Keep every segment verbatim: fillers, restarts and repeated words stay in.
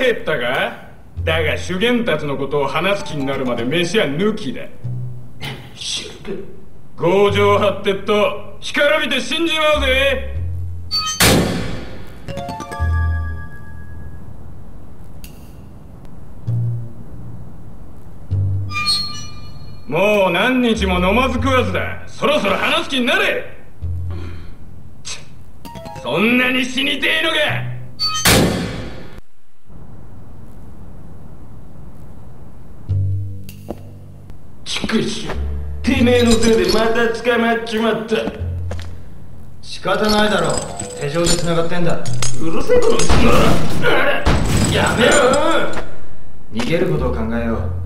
減ったか？だが修験たちのことを話す気になるまで飯は抜きだ。 修験？ 強情張ってっと干からびて死んじまうぜ。もう何日も飲まず食わずだ。そろそろ話す気になれ。そんなに死にてえのか。 畜生、てめえのせいでまた捕まっちまった。 仕方ないだろう、手錠で繋がってんだ。 うるせえことすんな。やめろ。 逃げることを考えよう。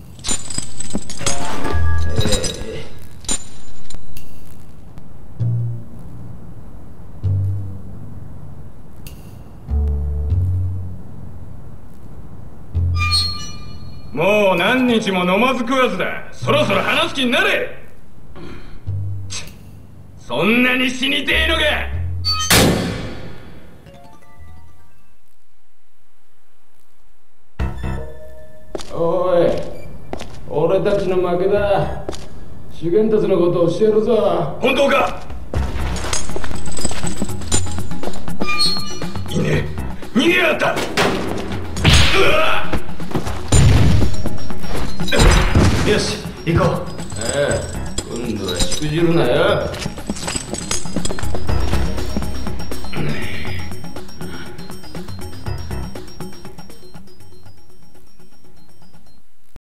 もう何日も飲まず食わずだ。そろそろ話す気になれ。そんなに死にてえのか。 おい、俺たちの負けだ。修験たちのことを教えるぞ。 本当か？いいね、逃げやがった。うわっ！ よし、行こう。 ああ、今度はしくじるなよ。